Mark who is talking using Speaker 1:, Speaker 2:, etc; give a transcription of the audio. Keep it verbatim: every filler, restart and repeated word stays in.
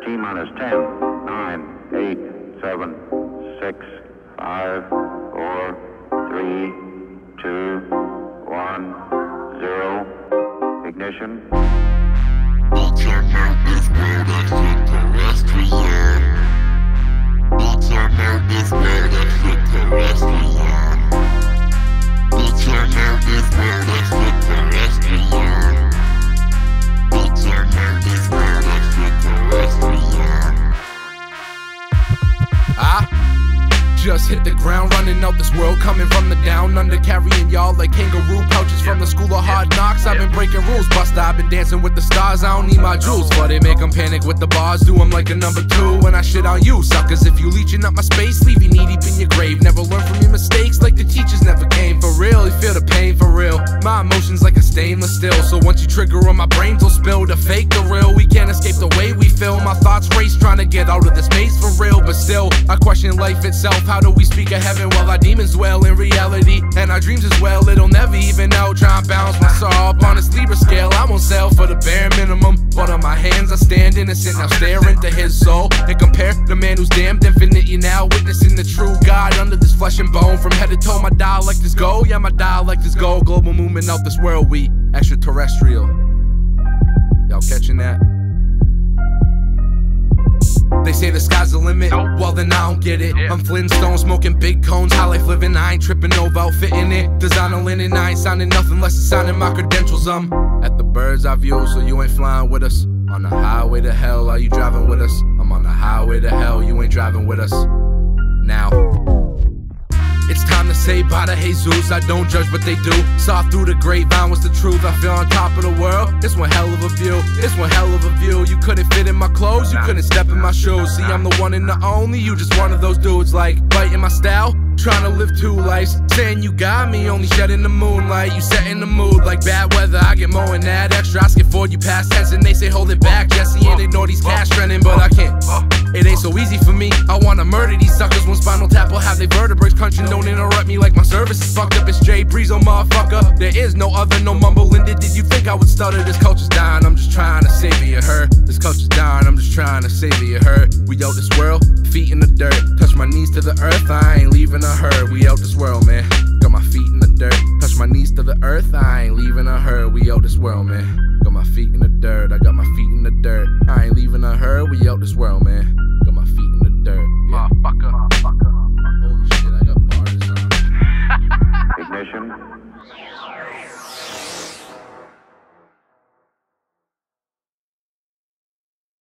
Speaker 1: T-minus ten, nine, eight, seven, six, five, four, three, two, one, zero. Ignition.
Speaker 2: Bitch, I'm out this world extraterrestrial. Bitch, I'm out this world extraterrestrial. Bitch, I'm out this world extraterrestrial. Bitch, I'm out this world extraterrestrial.
Speaker 3: Ah, just hit the ground running out this world, coming from the down under, carrying y'all like kangaroo pouches from the school of hard knocks. I've been breaking rules, Busta, I've been dancing with the stars. I don't need my jewels, but they make them panic with the bars. Do them like a number two when I shit on you, suckers. If you leeching up my space, leave you knee deep in your grave. Never learn from your mistakes, like the teachers never came. For real, you feel the pain for real. My emotions like a stainless steel, so once you trigger on my brains will spill. The fake, the real, we can't escape the way we feel. My thoughts race, trying to get out of this maze for real. But still, I question life itself. How do we speak of heaven while our demons dwell in reality? And our dreams as well, it'll never even out. Try and balance my soul up on this Libra scale. I won't sell for the bare minimum, but on my hands I stand innocent. Now stare into his soul and compare the man who's damned infinity, now witnessing the true God under this flesh and bone. From head to toe my dialect is gold, yeah my dialect is gold. Global movement out this world, we extraterrestrial. Y'all catching that? They say the sky's the limit, well then I don't get it. I'm Flintstone smoking big cones, high life living, I ain't tripping over outfitting it. Designer linen, I ain't signing nothing less than signing my credentials. I'm at the bird's eye view, so you ain't flying with us. On the highway to hell, are you driving with us? I'm on the highway to hell, you ain't driving with us. Now it's time to say bye to Jesus. I don't judge what they do. Saw through the grapevine was the truth. I feel on top of the world. It's one hell of a view. It's one hell of a view. You couldn't fit in my clothes. You couldn't step in my shoes. See, I'm the one and the only. You just one of those dudes like biting my style. Trying to live two lives. Saying you got me, only shedding the moonlight. You set in the mood like bad weather. I get more and that extra. I skip forward, you past tense and they say hold it back. Jesse and ignore these cash trending, but I can't. It ain't so easy for me. I wanna murder these suckers. One spinal tap will have their vertebrae crunching. Don't interrupt me like my service is fucked up. It's Jay Breezo, motherfucker. There is no other, no mumbling. Did you think I would stutter? This culture's dying, I'm just trying to save you, her. This culture's dying, I'm just trying to save you, her. We out this world, feet in the dirt. Touch my knees to the earth, I ain't leaving a hurt. We out this world, man. Got my feet in the dirt. Touch my knees to the earth, I ain't leaving a hurt. We out this world, man. Got my feet in the dirt, I got my feet in the dirt. I ain't leaving a hurt, we out this world, man. Got my feet in the dirt. Yeah. Motherfucker. Holy shit, I got bars on.
Speaker 1: Ignition.